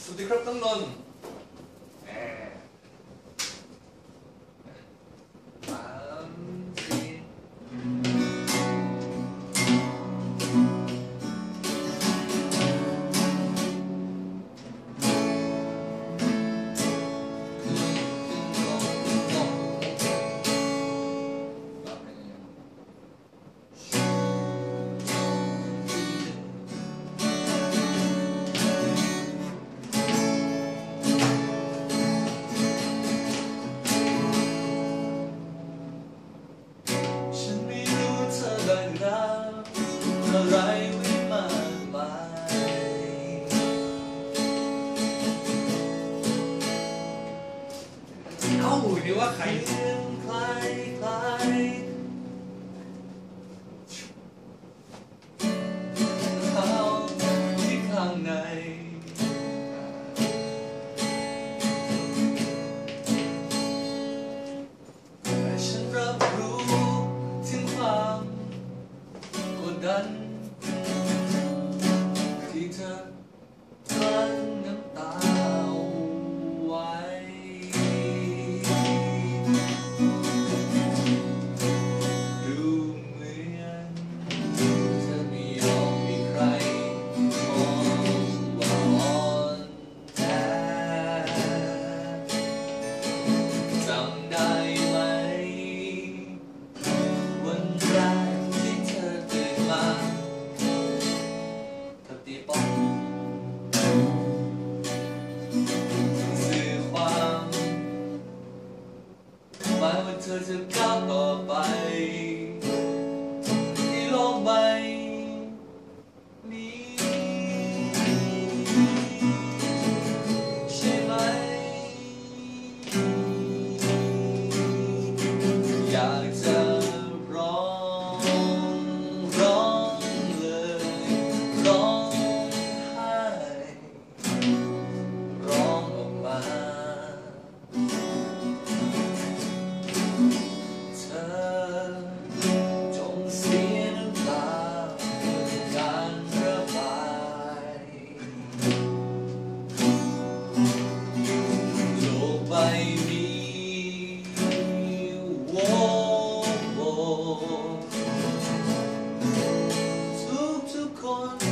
วัสดีครับน้องนนท์สามสี่อะไรไม่มากมายเอ้านี่ว่าใครคล้ายคล้ายเขาที่ข้างในแต่ฉันรับรู้ถึงความกดดันที่เธอทานน้ำตาไว้ดูเหมือนเธอไม่ยอมมีใครมองว่าอ่อนแอจำได้ไหมวันแรกที่เธอตื่นมาตีป้องสื่อความหมายว่าเธอจะก้าวต่อไปที่โลกใบนี้ใช่ไหมอยากจะร้องเลยร้องออกมาเธอจงเสียน้ำตาเพื่อการระบายโลกใบนี้โว้โวทุกคน